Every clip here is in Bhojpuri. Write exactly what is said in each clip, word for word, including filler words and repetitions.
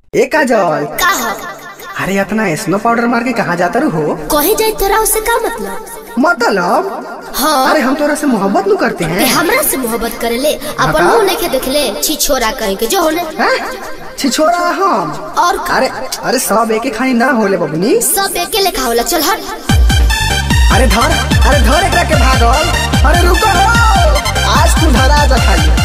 ए काजल, का हो? अरे इतना स्नो पाउडर मार के कहाँ जाता रू हो? कहीं जाए तोरा उससे का मतलब? मतलब हाँ, अरे हम तोरा से मोहब्बत नु करते हैं। हमरा से मोहब्बत करे ले अपन मुंह लेके देख ले छी छोरा कहीं के जो होने छिछोरा हम और अरे अरे सब एक खानी ना होले बबनी, सब एके लेखा होला। चल हट। अरे धर अरे धर एकरा के भागल। अरे रुको आज तू धरा जा खाली।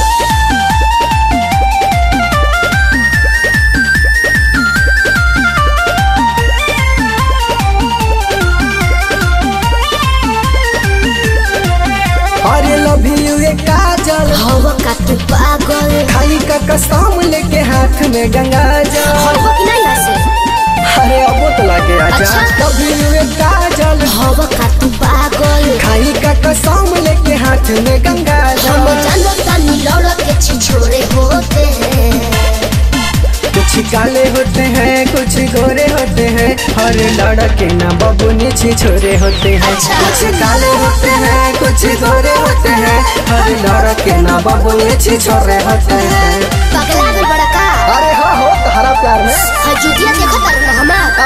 अरे लव यू ए काजल, हवा का तू पागल, खाली का कसम लेके हाथ में गंगा जल। हवा की नहीं हंसे। अरे अब तो लगे आजा। अच्छा। लव यू ए काजल, हवा का तू पागल, खाली का कसम लेके हाथ में गंगा हम जल। जानता नहीं लौड़ा के छी छोरे होते हैं। कुछ काले होते हैं कुछ गोरे होते हैं, हर लड़के ना बबुनी छिछोरे होते हैं। अच्छा। कुछ काले होते हैं कुछ गोरे होते हैं, हर लड़के ना बबुनी छिछोरे होते हैं। पगला गल बड़ा का? अरे हाँ हो तुम्हारा प्यार में जुतिया देखो तर ना हमार।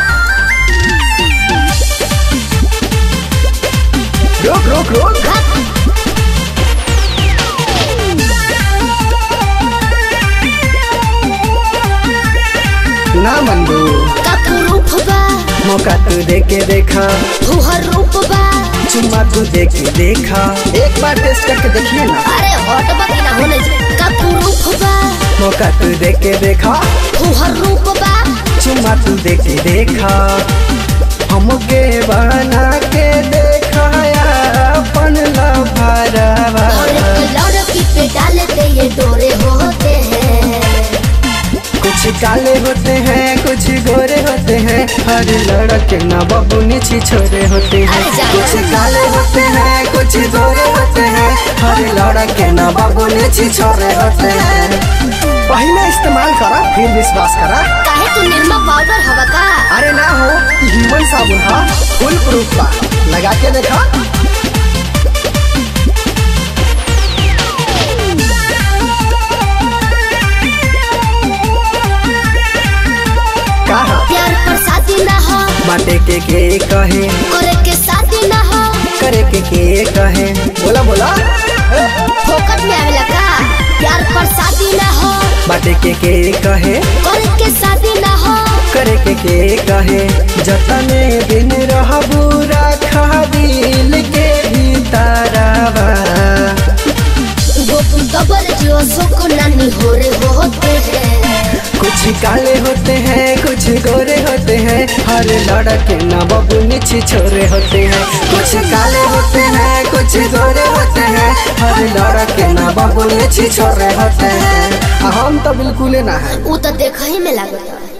रोक रोक रोक ना मंदू का तू रूप बा, मौका तू दे के देखा, फुहर रूप बा। चुम्मा तू दे के देखा, एक बार टेस्ट करके देखिए ना। अरे हट बा कि ना होने का तू रूप बा, मौका तू दे के देखा, फुहर रूप बा। चुम्मा तू दे के देखा, हमके बना के देखा अपन लभारवा। और एक लड़की पे डालते ये डोरे होते हैं। कुछ काले होते हैं कुछ गोरे होते हैं, हर लड़के ना बबुनी छिछोरे होते हैं। अरे जा। कुछ काले होते हैं कुछ गोरे होते हैं, हर लड़के ना बबुनी छिछोरे होते हैं। पहले इस्तेमाल करा फिर विश्वास करा। काहे तू निर्मा पाउडर हवा का? अरे ना हो ह्यूमन साबुन हा, फुल प्रूफ का, लगा के देखा। कहा प्यार पर शादी ना हो, बाटे के के कहे, करे के शादी ना हो। करे के के कहे, बोला बोला फोकट में आवेला का? प्यार पर शादी ना हो, बाटे के के कहे, करे के शादी ना हो। करे के के कहे, जतने दिन रहबू रखा दिल के भीतरवा। गोपू दबर जो सुको नानी हो रे होते हैं। कुछ काले होते हैं कुछ गोरे होते हैं, हर लड़के ना बबुनी छिछोरे होते हैं। कुछ काले होते हैं कुछ गोरे होते हैं, हर लड़के ना बबुनी छिछोरे होते हैं। हम तो बिल्कुल ना है। वो तो देख ही में लगता है।